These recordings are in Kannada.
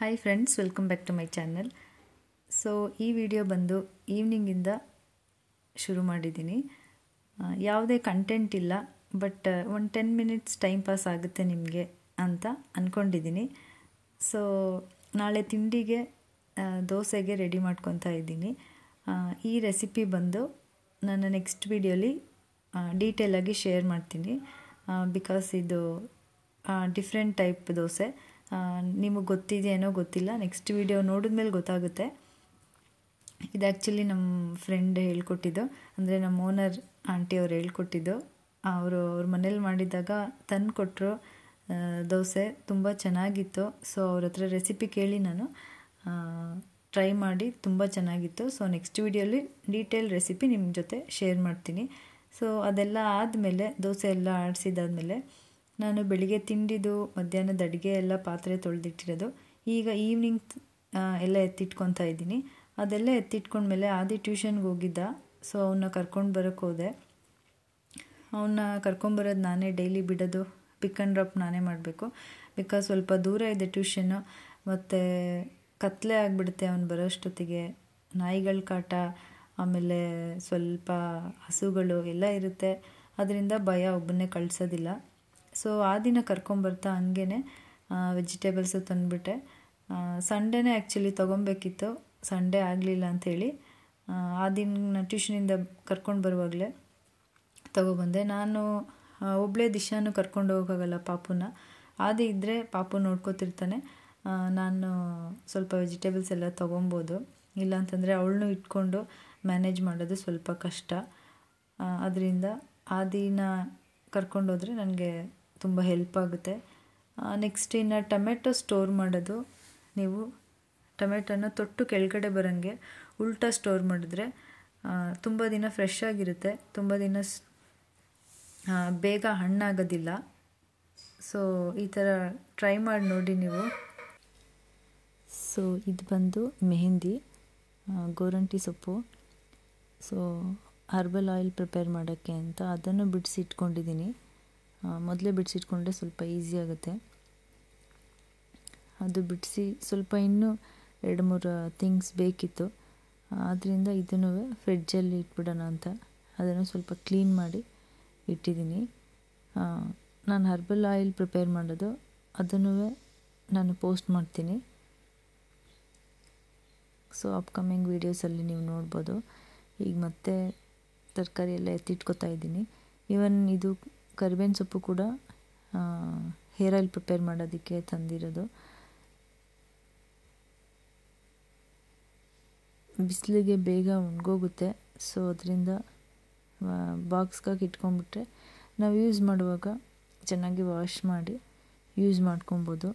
Hi friends, welcome back to my channel. So ಈ ವಿಡಿಯೋ ಬಂದು ಈವ್ನಿಂಗಿಂದ ಶುರು ಮಾಡಿದ್ದೀನಿ. ಯಾವುದೇ ಕಂಟೆಂಟ್ ಇಲ್ಲ, ಬಟ್ ಒಂದು 10 ಮಿನಿಟ್ಸ್ ಟೈಮ್ ಪಾಸ್ ಆಗುತ್ತೆ ನಿಮಗೆ ಅಂತ ಅಂದ್ಕೊಂಡಿದ್ದೀನಿ. ಸೊ ನಾಳೆ ತಿಂಡಿಗೆ ದೋಸೆಗೆ ರೆಡಿ ಮಾಡ್ಕೊತಾ ಇದ್ದೀನಿ. ಈ ರೆಸಿಪಿ ಬಂದು ನಾನು ನೆಕ್ಸ್ಟ್ ವಿಡಿಯೋಲಿ ಡೀಟೇಲಾಗಿ ಶೇರ್ ಮಾಡ್ತೀನಿ. ಬಿಕಾಸ್ ಇದು ಡಿಫ್ರೆಂಟ್ ಟೈಪ್ ದೋಸೆ. ನಿಮಗೆ ಗೊತ್ತಿದೆಯೇನೋ ಗೊತ್ತಿಲ್ಲ, ನೆಕ್ಸ್ಟ್ ವಿಡಿಯೋ ನೋಡಿದ್ಮೇಲೆ ಗೊತ್ತಾಗುತ್ತೆ. ಇದು ಆ್ಯಕ್ಚುಲಿ ನಮ್ಮ ಫ್ರೆಂಡ್ ಹೇಳ್ಕೊಟ್ಟಿದ್ದು, ಅಂದರೆ ನಮ್ಮ ಓನರ್ ಆಂಟಿ ಅವ್ರು ಹೇಳ್ಕೊಟ್ಟಿದ್ದು. ಅವ್ರ ಮನೇಲಿ ಮಾಡಿದಾಗ ತಂದು ಕೊಟ್ಟರು ದೋಸೆ, ತುಂಬ ಚೆನ್ನಾಗಿತ್ತು. ಸೊ ಅವ್ರ ಹತ್ರ ರೆಸಿಪಿ ಕೇಳಿ ನಾನು ಟ್ರೈ ಮಾಡಿ ತುಂಬ ಚೆನ್ನಾಗಿತ್ತು. ಸೊ ನೆಕ್ಸ್ಟ್ ವಿಡಿಯೋಲಿ ಡೀಟೇಲ್ ರೆಸಿಪಿ ನಿಮ್ಮ ಜೊತೆ ಶೇರ್ ಮಾಡ್ತೀನಿ. ಸೊ ಅದೆಲ್ಲ ಆದಮೇಲೆ, ದೋಸೆ ಎಲ್ಲ ಆಡಿಸಿದಾದ್ಮೇಲೆ ನಾನು ಬೆಳಿಗ್ಗೆ ತಿಂಡಿದ್ದು, ಮಧ್ಯಾಹ್ನದ ಅಡುಗೆ ಎಲ್ಲ ಪಾತ್ರೆ ತೊಳೆದಿಟ್ಟಿರೋದು, ಈಗ ಈವ್ನಿಂಗ್ ಎಲ್ಲ ಎತ್ತಿಟ್ಕೊತಾ ಇದ್ದೀನಿ. ಅದೆಲ್ಲ ಎತ್ತಿಟ್ಕೊಂಡ್ಮೇಲೆ ಆದಿ ಟ್ಯೂಷನ್ಗೆ ಹೋಗಿದ್ದ. ಸೊ ಅವನ್ನ ಕರ್ಕೊಂಡು ಬರೋಕ್ಕೆ ಹೋದೆ. ಅವನ್ನ ಕರ್ಕೊಂಬರೋದು ನಾನೇ, ಡೈಲಿ ಬಿಡೋದು, ಪಿಕ್ ಆ್ಯಂಡ್ ಡ್ರಾಪ್ ನಾನೇ ಮಾಡಬೇಕು. ಬಿಕಾಸ್ ಸ್ವಲ್ಪ ದೂರ ಇದೆ ಟ್ಯೂಷನ್ನು, ಮತ್ತು ಕತ್ಲೆ ಆಗಿಬಿಡುತ್ತೆ ಅವ್ನು ಬರೋಷ್ಟೊತ್ತಿಗೆ. ನಾಯಿಗಳ ಕಾಟ, ಆಮೇಲೆ ಸ್ವಲ್ಪ ಹಸುಗಳು ಎಲ್ಲ ಇರುತ್ತೆ. ಅದರಿಂದ ಭಯ, ಒಬ್ಬನ್ನೇ ಕಳಿಸೋದಿಲ್ಲ. ಸೊ ಆ ದಿನ ಕರ್ಕೊಂಬರ್ತಾ ಹಂಗೇ ವೆಜಿಟೇಬಲ್ಸು ತಂದುಬಿಟ್ಟೆ. ಸಂಡೇನೇ ಆ್ಯಕ್ಚುಲಿ ತೊಗೊಬೇಕಿತ್ತು, ಸಂಡೇ ಆಗಲಿಲ್ಲ ಅಂಥೇಳಿ ಆ ದಿನ ಟ್ಯೂಷನಿಂದ ಕರ್ಕೊಂಡು ಬರುವಾಗಲೇ ತೊಗೊಬಂದೆ. ನಾನು ಒಬ್ಬಳೇ ದಿಶಾನು ಕರ್ಕೊಂಡು ಹೋಗೋಕ್ಕಾಗಲ್ಲ ಪಾಪುನ. ಆದಿ ಇದ್ದರೆ ಪಾಪು ನೋಡ್ಕೋತಿರ್ತಾನೆ. ನಾನು ಸ್ವಲ್ಪ ವೆಜಿಟೇಬಲ್ಸ್ ಎಲ್ಲ ತೊಗೊಬೋದು, ಇಲ್ಲಾಂತಂದರೆ ಅವಳನ್ನೂ ಇಟ್ಕೊಂಡು ಮ್ಯಾನೇಜ್ ಮಾಡೋದು ಸ್ವಲ್ಪ ಕಷ್ಟ. ಅದರಿಂದ ಆದಿನ ಕರ್ಕೊಂಡೋದ್ರೆ ನನಗೆ ತುಂಬ ಹೆಲ್ಪ್ ಆಗುತ್ತೆ. ನೆಕ್ಸ್ಟ್ ಇನ್ನು ಟೊಮೆಟೊ ಸ್ಟೋರ್ ಮಾಡೋದು. ನೀವು ಟೊಮೆಟೊನ ತೊಟ್ಟು ಕೆಳಗಡೆ ಬರೋಂಗೆ ಉಲ್ಟಾ ಸ್ಟೋರ್ ಮಾಡಿದ್ರೆ ತುಂಬ ದಿನ ಫ್ರೆಶ್ ಆಗಿರುತ್ತೆ, ತುಂಬ ದಿನ ಬೇಗ ಹಣ್ಣಾಗೋದಿಲ್ಲ. ಸೊ ಈ ಥರ ಟ್ರೈ ಮಾಡಿ ನೋಡಿ ನೀವು. ಸೊ ಇದು ಬಂದು ಮೆಹಂದಿ, ಗೋರಂಟಿ ಸೊಪ್ಪು. ಸೊ ಹರ್ಬಲ್ ಆಯಿಲ್ ಪ್ರಿಪೇರ್ ಮಾಡೋಕ್ಕೆ ಅಂತ ಅದನ್ನು ಬಿಡಿಸಿಟ್ಕೊಂಡಿದ್ದೀನಿ. ಮೊದಲೇ ಬಿಡಿಸಿಟ್ಕೊಂಡ್ರೆ ಸ್ವಲ್ಪ ಈಸಿ ಆಗುತ್ತೆ. ಅದು ಬಿಡಿಸಿ ಸ್ವಲ್ಪ ಇನ್ನೂ 2-3 ಥಿಂಗ್ಸ್ ಬೇಕಿತ್ತು. ಆದ್ದರಿಂದ ಇದನ್ನು ಫ್ರಿಡ್ಜಲ್ಲಿ ಇಟ್ಬಿಡೋಣ ಅಂತ ಅದನ್ನು ಸ್ವಲ್ಪ ಕ್ಲೀನ್ ಮಾಡಿ ಇಟ್ಟಿದ್ದೀನಿ. ನಾನು ಹರ್ಬಲ್ ಆಯಿಲ್ ಪ್ರಿಪೇರ್ ಮಾಡೋದು, ಅದನ್ನು ನಾನು ಪೋಸ್ಟ್ ಮಾಡ್ತೀನಿ. ಸೊ ಅಪ್ಕಮಿಂಗ್ ವೀಡಿಯೋಸಲ್ಲಿ ನೀವು ನೋಡ್ಬೋದು. ಈಗ ಮತ್ತೆ ತರಕಾರಿ ಎಲ್ಲ ಎತ್ತಿಟ್ಕೊತಾ ಇದ್ದೀನಿ. ಈವನ್ ಇದು ಕರಿಬೇವಿನ ಸೊಪ್ಪು ಕೂಡ ಹೇರ್ ಆಯಿಲ್ ಪ್ರಿಪೇರ್ ಮಾಡೋದಕ್ಕೆ ತಂದಿರೋದು. ಬಿಸಿಲಿಗೆ ಬೇಗ ಒಣಗೋಗುತ್ತೆ. ಸೊ ಅದರಿಂದ ಬಾಕ್ಸ್ಗಾಗಿ ಇಟ್ಕೊಂಡ್ಬಿಟ್ರೆ ನಾವು ಯೂಸ್ ಮಾಡುವಾಗ ಚೆನ್ನಾಗಿ ವಾಶ್ ಮಾಡಿ ಯೂಸ್ ಮಾಡ್ಕೊಬೋದು.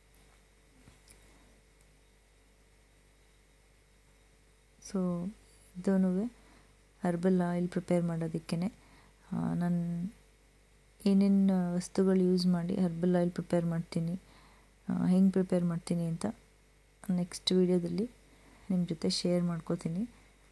ಸೊ ಇದೂ ಹರ್ಬಲ್ ಆಯಿಲ್ ಪ್ರಿಪೇರ್ ಮಾಡೋದಕ್ಕೇ ನಾನು ಏನೇನು ವಸ್ತುಗಳು ಯೂಸ್ ಮಾಡಿ ಹರ್ಬಲ್ ಆಯಿಲ್ ಪ್ರಿಪೇರ್ ಮಾಡ್ತೀನಿ, ಹೆಂಗೆ ಪ್ರಿಪೇರ್ ಮಾಡ್ತೀನಿ ಅಂತ ನೆಕ್ಸ್ಟ್ ವಿಡಿಯೋದಲ್ಲಿ ನಿಮ್ಮ ಜೊತೆ ಶೇರ್ ಮಾಡ್ಕೋತೀನಿ.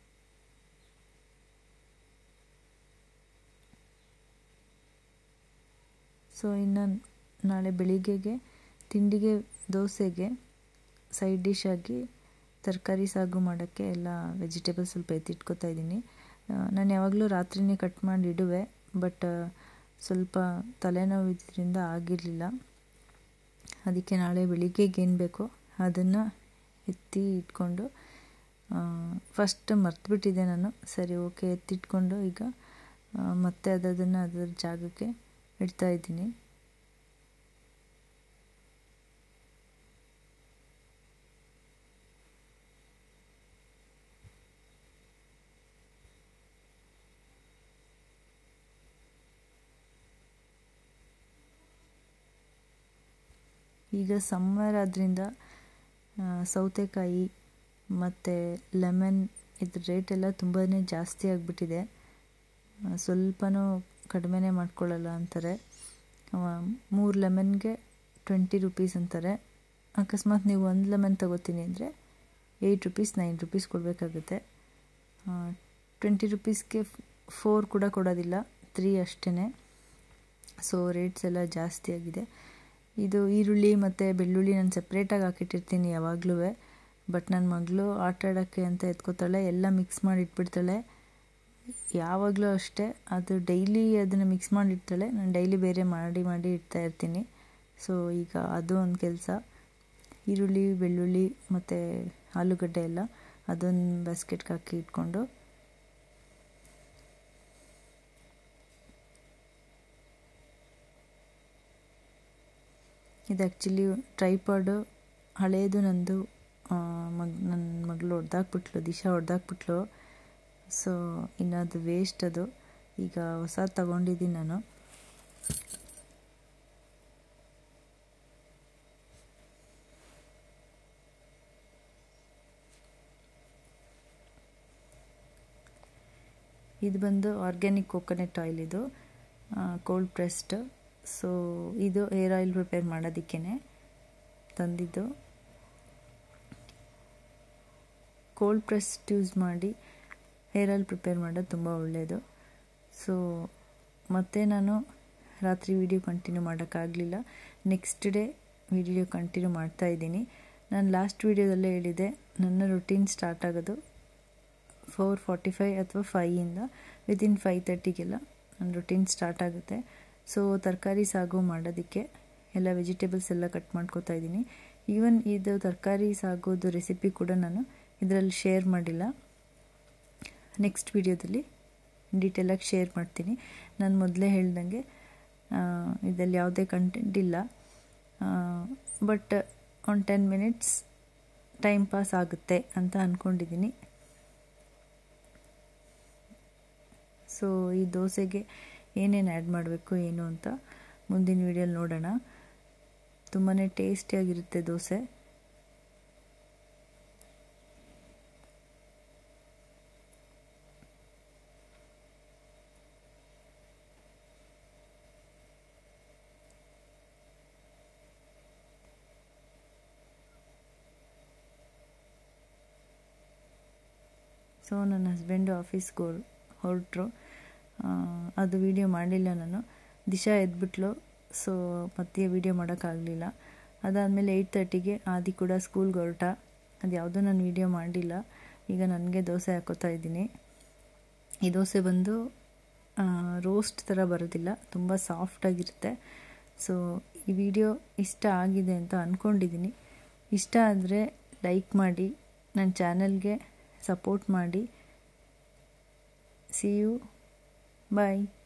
ಸೊ ಇನ್ನು ನಾಳೆ ಬೆಳಿಗ್ಗೆಗೆ ತಿಂಡಿಗೆ ದೋಸೆಗೆ ಸೈಡ್ ಡಿಶ್ ಆಗಿ ತರಕಾರಿ ಸಾಗು ಮಾಡೋಕ್ಕೆ ಎಲ್ಲ ವೆಜಿಟೇಬಲ್ಸ್ ಸ್ವಲ್ಪ ಎತ್ತಿಟ್ಕೊತಾ ಇದ್ದೀನಿ. ನಾನು ಯಾವಾಗಲೂ ರಾತ್ರಿನೇ ಕಟ್ ಮಾಡಿ ಇಡುವೆ, ಬಟ್ ಸ್ವಲ್ಪ ತಲೆನೋವು ಇದರಿಂದ ಆಗಿರಲಿಲ್ಲ. ಅದಕ್ಕೆ ನಾಳೆ ಬೆಳಿಗ್ಗೆಗೆ ಏನು ಬೇಕೋ ಅದನ್ನು ಎತ್ತಿ ಇಟ್ಕೊಂಡು, ಫಸ್ಟ್ ಮರ್ತುಬಿಟ್ಟಿದ್ದೆ ನಾನು. ಸರಿ, ಓಕೆ, ಎತ್ತಿಟ್ಕೊಂಡು ಈಗ ಮತ್ತೆ ಅದನ್ನು ಅದರ ಜಾಗಕ್ಕೆ ಇಡ್ತಾಯಿದ್ದೀನಿ. ಈಗ ಸಮ್ಮರ್ ಆದ್ದರಿಂದ ಸೌತೆಕಾಯಿ ಮತ್ತು ಲೆಮನ್ ಇದ್ರ ರೇಟೆಲ್ಲ ತುಂಬಾ ಜಾಸ್ತಿ ಆಗಿಬಿಟ್ಟಿದೆ. ಸ್ವಲ್ಪನೂ ಕಡಿಮೆನೇ ಮಾಡ್ಕೊಳ್ಳಲ್ಲ ಅಂತಾರೆ. 3 ಲೆಮನ್ಗೆ 20 ರೂಪೀಸ್ ಅಂತಾರೆ. ಅಕಸ್ಮಾತ್ ನೀವು 1 ಲೆಮನ್ ತೊಗೋತೀನಿ ಅಂದರೆ 8 ರೂಪೀಸ್ 9 ರೂಪೀಸ್ ಕೊಡಬೇಕಾಗುತ್ತೆ. 20 ರೂಪೀಸ್ಗೆ 4 ಕೂಡ ಕೊಡೋದಿಲ್ಲ, 3 ಅಷ್ಟೇ. ಸೊ ರೇಟ್ಸ್ ಎಲ್ಲ ಜಾಸ್ತಿ ಆಗಿದೆ. ಇದು ಈರುಳ್ಳಿ ಮತ್ತು ಬೆಳ್ಳುಳ್ಳಿ ನಾನು ಸಪ್ರೇಟಾಗಿ ಹಾಕಿಟ್ಟಿರ್ತೀನಿ ಯಾವಾಗಲೂ. ಬಟ್ ನನ್ನ ಮಗಳು ಆಟ ಆಡೋಕ್ಕೆ ಅಂತ ಎತ್ಕೋತಾಳೆ, ಎಲ್ಲ ಮಿಕ್ಸ್ ಮಾಡಿ ಇಟ್ಬಿಡ್ತಾಳೆ. ಯಾವಾಗಲೂ ಅಷ್ಟೇ, ಅದು ಡೈಲಿ ಅದನ್ನು ಮಿಕ್ಸ್ ಮಾಡಿರ್ತಾಳೆ, ನಾನು ಡೈಲಿ ಬೇರೆ ಮಾಡಿ ಇಡ್ತಾ ಇರ್ತೀನಿ. ಸೊ ಈಗ ಅದು ಒಂದು ಕೆಲಸ. ಈರುಳ್ಳಿ, ಬೆಳ್ಳುಳ್ಳಿ ಮತ್ತು ಆಲೂಗಡ್ಡೆ ಎಲ್ಲ ಅದೊಂದು ಬಾಸ್ಕೆಟ್ಗೆ ಹಾಕಿ ಇಟ್ಕೊಂಡು, ಇದು ಆ್ಯಕ್ಚುಲಿ ಟ್ರೈಪಾಡು ಹಳೇದು ನಂದು, ನನ್ನ ಮಗಳು ಹೊಡೆದಾಕ್ಬಿಟ್ಲು, ದಿಶಾ ಹೊಡೆದಾಕ್ಬಿಟ್ಲು. ಸೊ ಇನ್ನು ಅದು ವೇಸ್ಟ್ ಅದು. ಈಗ ಹೊಸ ತಗೊಂಡಿದ್ದೀನಿ ನಾನು. ಇದು ಬಂದು ಆರ್ಗ್ಯಾನಿಕ್ ಕೋಕೋನಟ್ ಆಯಿಲ್, ಇದು ಕೋಲ್ಡ್ ಪ್ರೆಸ್ಡ್. ಸೊ ಇದು ಹೇರ್ ಆಯಿಲ್ ಪ್ರಿಪೇರ್ ಮಾಡೋದಕ್ಕೇ ತಂದಿದ್ದು. ಕೋಲ್ಡ್ ಪ್ರೆಸ್ಡ್ ಯೂಸ್ ಮಾಡಿ ಹೇರ್ ಆಯಿಲ್ ಪ್ರಿಪೇರ್ ಮಾಡೋದು ತುಂಬ ಒಳ್ಳೆಯದು. ಸೊ ಮತ್ತೆ ನಾನು ರಾತ್ರಿ ವಿಡಿಯೋ ಕಂಟಿನ್ಯೂ ಮಾಡೋಕ್ಕಾಗಲಿಲ್ಲ, ನೆಕ್ಸ್ಟ್ ಡೇ ವಿಡಿಯೋ ಕಂಟಿನ್ಯೂ ಮಾಡ್ತಾಯಿದ್ದೀನಿ. ನಾನು ಲಾಸ್ಟ್ ವಿಡಿಯೋದಲ್ಲೇ ಹೇಳಿದೆ, ನನ್ನ ರುಟೀನ್ ಸ್ಟಾರ್ಟ್ ಆಗೋದು 4:45 ಅಥವಾ 5ಇಂದ ವಿತಿನ್ 5:30ಗೆಲ್ಲ ನನ್ನ ರುಟೀನ್ ಸ್ಟಾರ್ಟ್ ಆಗುತ್ತೆ. ಸೊ ತರಕಾರಿ ಸಾಗು ಮಾಡೋದಕ್ಕೆ ಎಲ್ಲ ವೆಜಿಟೇಬಲ್ಸ್ ಎಲ್ಲ ಕಟ್ ಮಾಡ್ಕೋತಾ ಇದ್ದೀನಿ. ಈವನ್ ಇದು ತರಕಾರಿ ಸಾಗೋದು ರೆಸಿಪಿ ಕೂಡ ನಾನು ಇದರಲ್ಲಿ ಶೇರ್ ಮಾಡಿಲ್ಲ, ನೆಕ್ಸ್ಟ್ ವಿಡಿಯೋದಲ್ಲಿ ಡೀಟೇಲಾಗಿ ಶೇರ್ ಮಾಡ್ತೀನಿ. ನಾನು ಮೊದಲೇ ಹೇಳ್ದಂಗೆ ಇದರಲ್ಲಿ ಯಾವುದೇ ಕಂಟೆಂಟ್ ಇಲ್ಲ, ಬಟ್ ಒಂದು 10 ಮಿನಿಟ್ಸ್ ಟೈಮ್ ಪಾಸ್ ಆಗುತ್ತೆ ಅಂತ ಅಂದ್ಕೊಂಡಿದ್ದೀನಿ. ಸೊ ಈ ದೋಸೆಗೆ ಏನೇನು ಆ್ಯಡ್ ಮಾಡಬೇಕು ಏನು ಅಂತ ಮುಂದಿನ ವಿಡಿಯೋಲಿ ನೋಡೋಣ. ತುಂಬಾ ಟೇಸ್ಟಿಯಾಗಿರುತ್ತೆ ದೋಸೆ. ಸೊ ನನ್ನ ಹಸ್ಬೆಂಡು ಆಫೀಸ್ಗೆ ಹೊರಟರು, ಅದು ವಿಡಿಯೋ ಮಾಡಲಿಲ್ಲ ನಾನು. ದಿಶಾ ಎದ್ಬಿಟ್ಲು, ಸೊ ಮತ್ತೆ ವಿಡಿಯೋ ಮಾಡೋಕ್ಕಾಗಲಿಲ್ಲ. ಅದಾದಮೇಲೆ 8:30ಗೆ ಆದಿ ಕೂಡ ಸ್ಕೂಲ್ಗೆ ಹೊರಟ, ಅದು ಯಾವುದೂ ನಾನು ವಿಡಿಯೋ ಮಾಡಲಿಲ್ಲ. ಈಗ ನನಗೆ ದೋಸೆ ಹಾಕೋತಾ ಇದ್ದೀನಿ. ಈ ದೋಸೆ ಬಂದು ರೋಸ್ಟ್ ಥರ ಬರೋದಿಲ್ಲ, ತುಂಬ ಸಾಫ್ಟಾಗಿರುತ್ತೆ. ಸೊ ಈ ವಿಡಿಯೋ ಇಷ್ಟ ಆಗಿದೆ ಅಂತ ಅಂದ್ಕೊಂಡಿದ್ದೀನಿ. ಇಷ್ಟ ಆದರೆ ಲೈಕ್ ಮಾಡಿ, ನನ್ನ ಚಾನಲ್ಗೆ ಸಪೋರ್ಟ್ ಮಾಡಿ. See you. Bye.